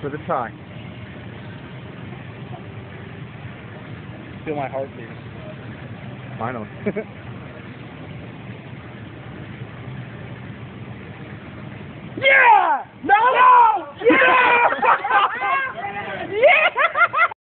for the tie. Feel my heart beat. Finally. Yeah! No! Yeah! Yeah!